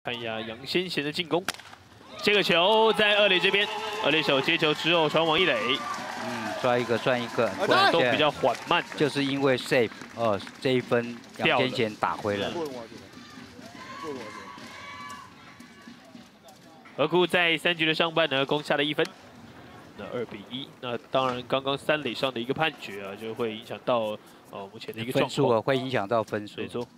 看一下杨先贤的进攻，这个球在二垒这边，二垒手接球之后传往一垒， 抓一个算一个， 都比较缓慢， 就是因为 save 这一分杨先贤打回了。 河谷在3局的上半呢攻下了1分，那2比1。那当然，刚刚3垒上的一个判决啊，就会影响到目前的一个状况， 分数会影响到分数。 没错。